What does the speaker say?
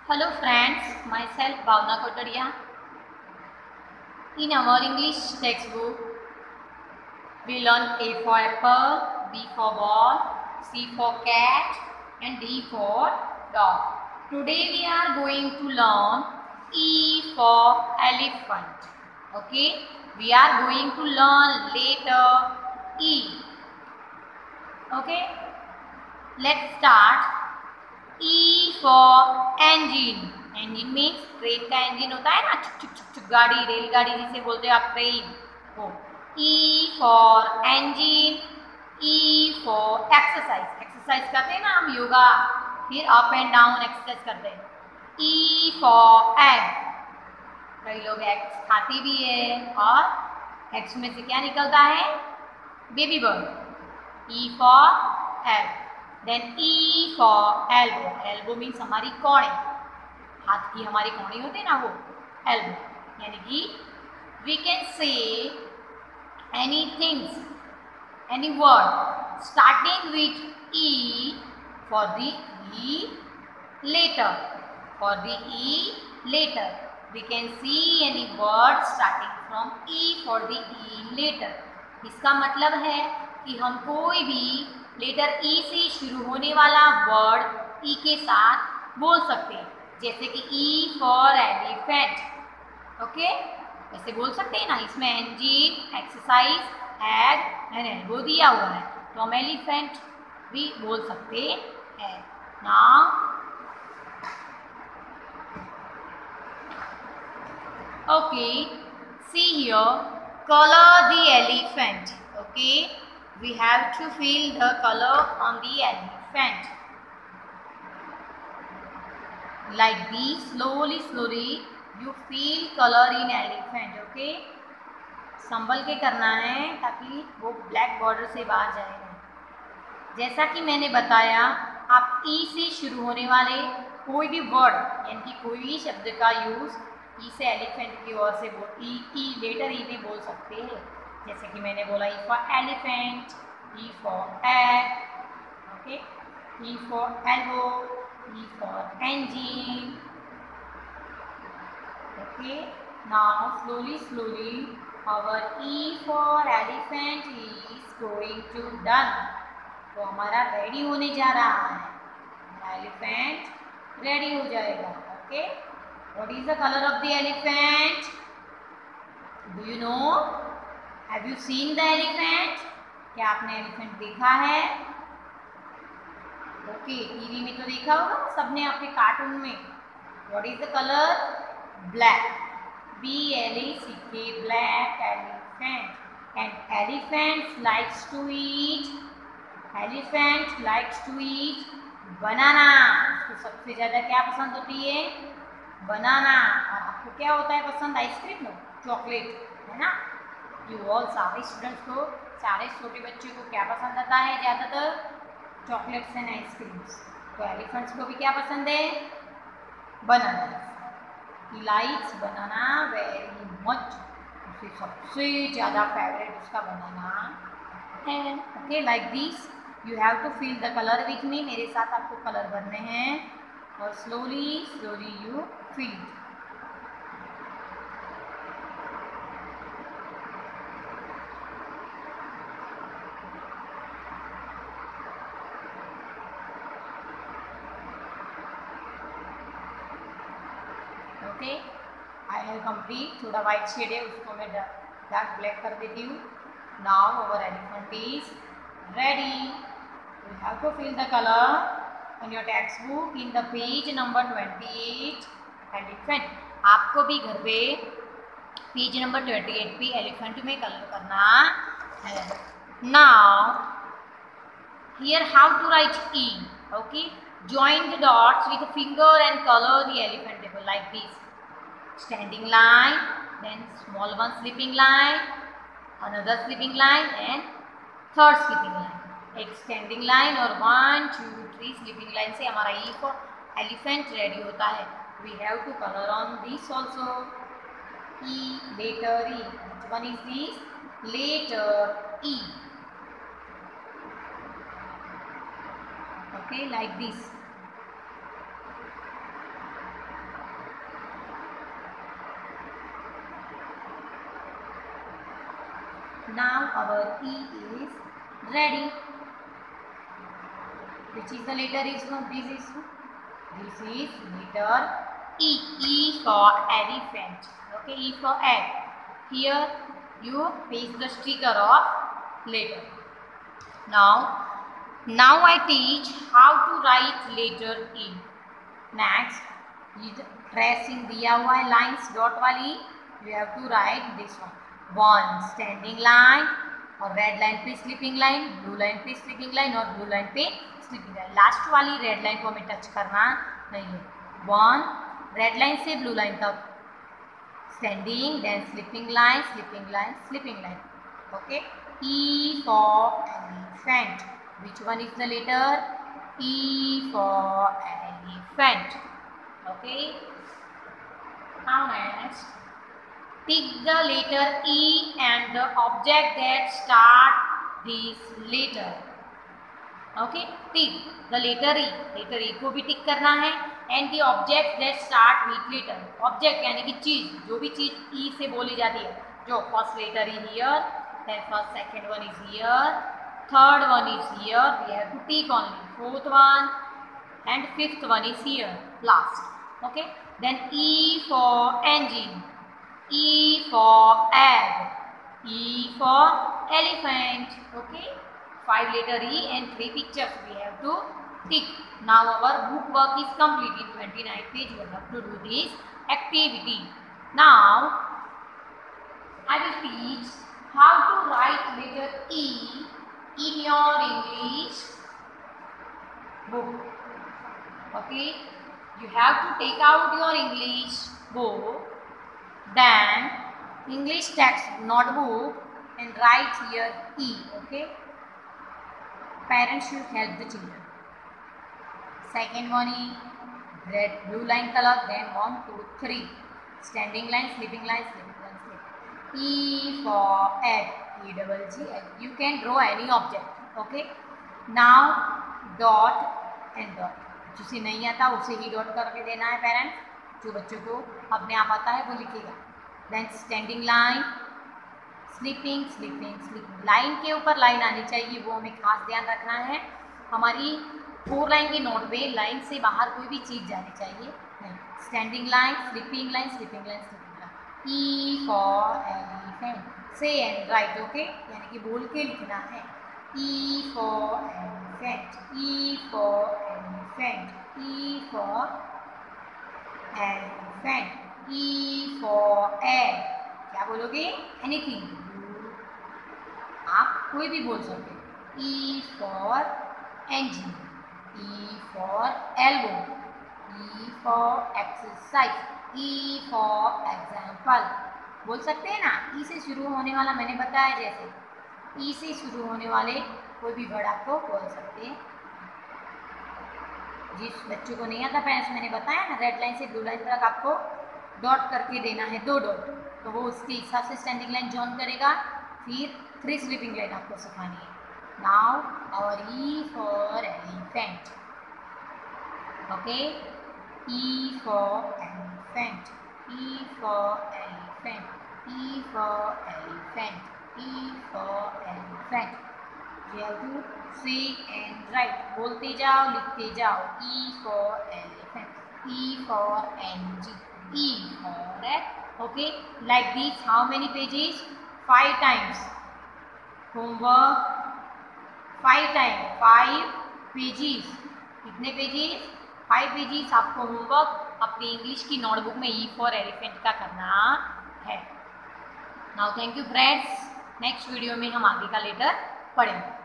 Hello friends, myself Bhavna Kotaria. In our English textbook, we learn A for apple, B for ball, C for cat and D for dog. Today we are going to learn E for elephant. Okay, we are going to learn letter E. Okay, let's start. E for engine. engine means train का engine होता है ना, चुक चुक चुक चुक गाड़ी, रेलगाड़ी जिसे बोलते हैं आप ट्रेन वो. E for engine. E for exercise. Exercise करते हैं ना हम, योगा, फिर अप एंड डाउन एक्सरसाइज करते हैं. E for egg. कई लोग एग्स खाते भी है और एग्स में से क्या निकलता है, baby bird. E for egg. Then E for elbow. Elbow means हमारी कौड़ी, हाथ की हमारी कौड़ी होती है ना वो elbow. यानी कि we can say any things, any word starting with E for the E letter. For the E letter, we can see any word starting from E for the E letter. इसका मतलब है कि हम कोई भी letter ई से शुरू होने वाला वर्ड ई के साथ बोल सकते हैं. जैसे कि ई फॉर एलिफेंट. ओके, ऐसे बोल सकते हैं ना. इसमें engine, exercise, egg and elbow दिया हुआ है, तो हम एलिफेंट भी बोल सकते हैं. Now okay, see here, color the elephant. Okay, we have to fill the color on the elephant like this. Slowly you fill color in elephant. Okay, संभल के करना है ताकि वो ब्लैक बॉर्डर से बाहर जाएगा. जैसा कि मैंने बताया, आप ई से शुरू होने वाले कोई भी वर्ड यानी कि कोई भी शब्द का यूज ई से एलिफेंट की ओर से ई लेटर ई में बोल सकते हैं. जैसे कि मैंने बोला, E for elephant, E for egg, okay, E for elbow, E for engine. Okay, now slowly our E for elephant is going to done. तो हमारा रेडी होने जा रहा है, एलिफेंट रेडी हो जाएगा. Okay, what is the colour of the elephant? Do you know? Have you seen the elephant? क्या आपने एलिफेंट देखा है? ओके, टीवी में तो देखा होगा सबने, आपके कार्टून में. What is the colour? Black. BLACK, black elephant. And elephant likes to eat, elephant likes to eat banana. उसको सबसे ज़्यादा क्या पसंद होती है? बनाना. और आपको क्या होता है पसंद? आइसक्रीम, चॉकलेट, है ना. यू ऑल, सारे स्टूडेंट्स को, सारे छोटे बच्चों को क्या पसंद आता है ज़्यादातर? Chocolates and ice creams. तो एलिफेंट्स को भी क्या पसंद है? Banana. He likes banana very much. उसे सबसे ज़्यादा फेवरेट उसका बनाना है. Okay, like this you have to fill the colour with me. मेरे साथ आपको कलर भरने हैं और slowly you fill. Okay, I have complete. थोड़ा वाइट शेड है, उसको मैं डार्क ब्लैक कर देती हूँ. Now our elephant is ready. You have to fill the colour in your textbook in the page number 28. Elephant. आपको भी घर पे पेज नंबर 28 पे एलिफेंट में कलर करना है. Now here how to write E. Okay, join the dots with a finger and color the elephant table like this. Standing line, then small one sleeping line, another sleeping line and third sleeping line. एक standing line और 1 2 3 sleeping line से हमारा ई for elephant ready होता है. We have to colour on this also. E, letter E. Which one is this? Letter E. Okay, like this. Now our E is ready. Which is the letter is this is letter E. E for elephant. Okay, E for egg. Here you paste the sticker of letter. Now I teach how to write letter E. Next, tracing DIY lines dot wali, you have to write this one. One standing line और red line पे sleeping line, blue line पे sleeping line और blue line पे sleeping line. Last वाली red line को हमें touch करना नहीं है. वन रेड लाइन से ब्लू लाइन तक standing, then sleeping line, sleeping line, sleeping line. Okay. E for elephant. Which one is the letter? E for elephant. Okay. Now next, pick the letter E and the object that start this letter. Okay. Pick the letter E. Letter E को भी टिक करना है. And the object that start with letter. Object यानी कि चीज, जो भी चीज E से बोली जाती है. जो first letter is here, then first second one is here, third one is here. We have to tick only. Fourth one and fifth one is here. Last. Okay. Then E for engine. E for egg. E for elephant. Okay. 5 letter E and 3 pictures we have to tick. Now our book work is complete. In 29th page we have to do this activity. Now I will teach how to write letter E in your English book. Okay. You have to take out your English book, then English text notebook and write here E. Okay. Parents should help the children. Second one is red blue line color, then 1 2 3 standing line, sleeping line, sleeping line, sleeping. E for egg. E double G egg. You can draw any object. Okay. Now dot and dot. जिसे नहीं आता उसे ही dot करके देना है parents. जो बच्चों को अपने आप आता है वो लिखेगा. Then standing line, sleeping, sleeping, sleeping. Line के ऊपर लाइन आनी चाहिए, वो हमें खास ध्यान रखना है. हमारी 4 लाइन की नोट पे लाइन से बाहर कोई भी चीज़ जानी चाहिए नहीं. Standing line, sleeping line, sleeping line, sleeping line. E for elephant. Say and write. Okay. यानी कि बोल के लिखना है. E for elephant. E for elephant. E for elephant. E for egg. क्या बोलोगे? Anything. आप कोई भी बोल सकते. E for engine. E for elbow. E for exercise. E for example. बोल सकते हैं ना. E से शुरू होने वाला मैंने बताया जैसे E से शुरू होने वाले कोई भी वर्ड आपको बोल सकते हैं. जिस बच्चों को नहीं आता पेरेंट्स, मैंने बताया ना रेड लाइन से ब्लू लाइन तक आपको डॉट करके देना है, 2 डॉट. तो वो उसके हिसाब से स्टैंडिंग लाइन जॉइन करेगा. फिर 3 स्लीपिंग लाइन आपको सिखानी है. नाउ और E for elephant. Okay. E for elephant. E for elephant. E for elephant. E for elephant. You have to say and write. बोलते जाओ, लिखते जाओ. E for elephant. E for engine. E for egg. Okay. Like this. How many pages? 5 times. Homework. 5 times. 5 pages. कितने pages? 5 pages आपको homework अपनी English की notebook में E for elephant का करना है. Now thank you friends. Next video में हम आगे का लेटर पढ़ेंगे.